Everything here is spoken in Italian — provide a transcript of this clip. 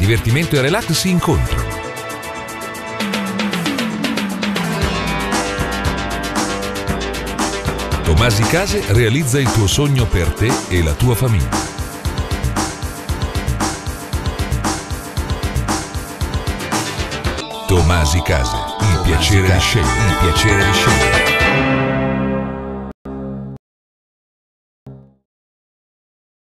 divertimento e relax si incontrano. Tomasi Case realizza il tuo sogno per te e la tua famiglia. Tomasi Case, il piacere di scegliere.